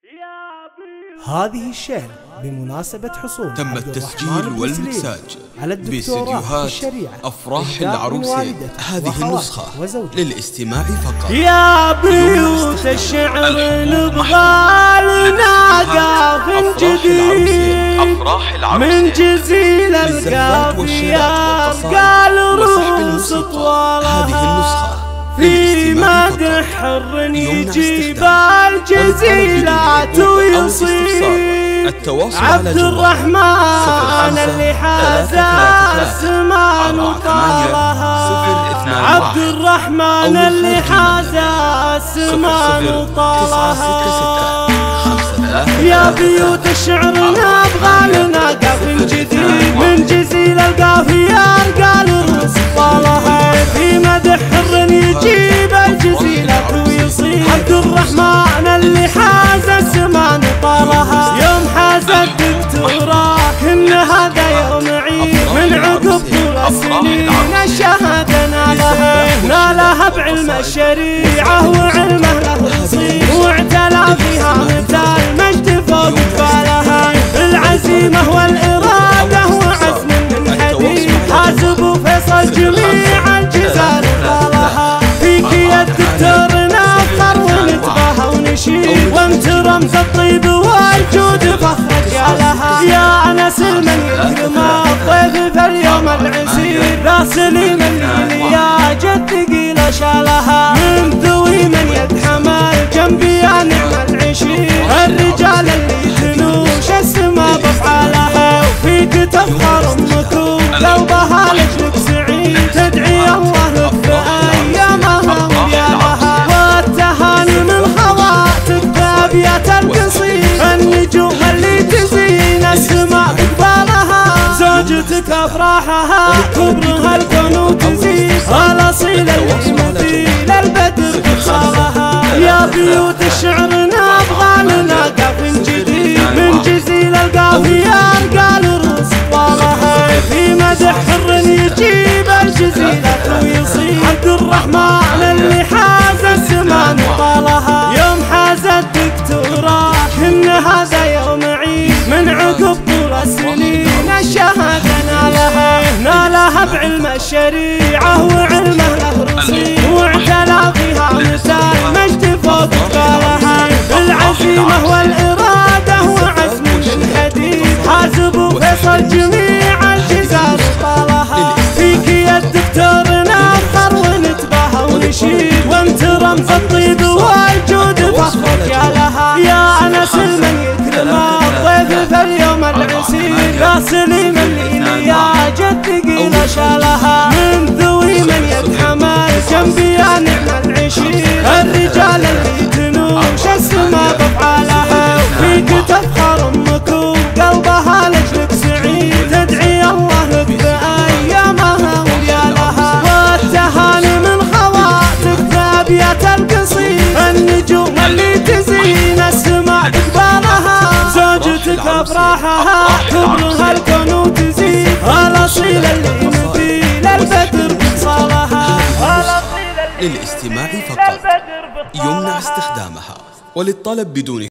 هذه الشعر بمناسبة حصول تم التسجيل والمكساج على الدكتوراه في الشريعة أفراح العروسين. هذه النسخة للاستماع فقط. يا بيوت الشعر نبغى لنا قافٍ جديد من جزيل القافيات قال روس طوالها. هذه النسخة في مدح حر يجيب الجزيلات ويصير عبد الرحمن اللي حاز السمان وطالها. عبد الرحمن اللي حاز السمان وطالها. يا بيوت الشعر نبغى لنا قافٍ جديد من جزيل القافيات قال روس طالها. في مدح حر يجيب الجزيلات ويصير عبد الرحمن اللي حاز السمان وطالها. يوم حاز الدكتوراه كن هذا يوم عيد من عقب طول السنين الشهادة نالها بعلم الشريعة وعلمه له نصيب واعتلى فيها مثال مجد فوق جبالها. العزيمة والإرادة وعزم من حديد حاسب فيصل جميع الجزار طالها. فيك يا الدكتور نفخر ونتباهى ونشيد وانت رمز الطيب والجود فخرك يا لها. يا أنس من يكرم الضيف في اليوم العسير راسلي من يا جد ثقيلة شالها. من ذوي من يتحمل جنبي يا نعم العشير الرجال اللي تنوش السما بافعالها. وفيك تفخر أمكم قلبها لجلك سعيد تدعي الله لك بأيامها وليالها. والتهاني من خواتك بأبيات القصيد النجوم اللي تزين السماء بقبالها. زوجتك أفراحها كبرها الكون وتزيد الأصيل المثيل البدر بخصالها. يا بيوت الشعر نبغى لنا قافٍ جديد من جزيل القافيات قال روس طالها. في مدح حر يجيب الجزيلة ويصير عبد الرحمن اللي حاز السمان وطالها. يوم حاز الدكتوراه كن هذا يوم عيد من عقب طول السنين الشهادة نالها بعلم الشريعة وعلمه له رصيد واعتلى فيها مثال مجد فوق جبالها. العزيمة والإرادة وعزم من حديد حاسب فيصل جميع الجزار طالها. فيك يا الدكتور نفخر ونتباهى ونشيد وانت رمز الطيب والجود فخرك يا لها. يا أنس من يكرم الضيف في اليوم العسير راسلي من يا جد ثقيلة شالها. من ذوي من يتحمل جنبي يا نعم العشير الرجال اللي تنوش السما بافعالها. وفيك تفخر أمكم قلبها لجلك سعيد تدعي الله لك بأيامها وليالها. والتهاني من خواتك بأبيات القصيد النجوم اللي تزين السماء بقبالها. زوجتك أفراحها كبرها الكون وتزيد الأصيل اللي مثيل البدر بخصالها. للاستماع فقط يمنع استخدامها وللطلب بدون